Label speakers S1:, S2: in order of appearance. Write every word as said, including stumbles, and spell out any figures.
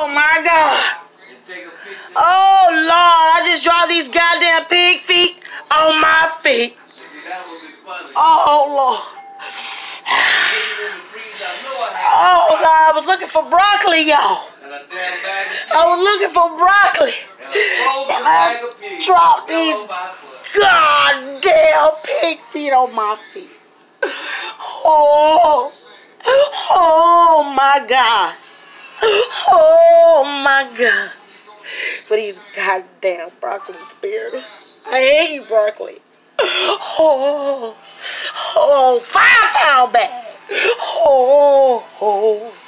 S1: Oh my God. Oh Lord, I just dropped these goddamn pig feet on my feet. Oh Lord. Oh God, I was looking for broccoli, y'all. I was looking for broccoli. And I dropped these goddamn pig feet on my feet. Oh, oh my God. Oh my God. For these goddamn broccoli spears. I hate you, broccoli. Oh, oh, five pound bag. Oh, oh.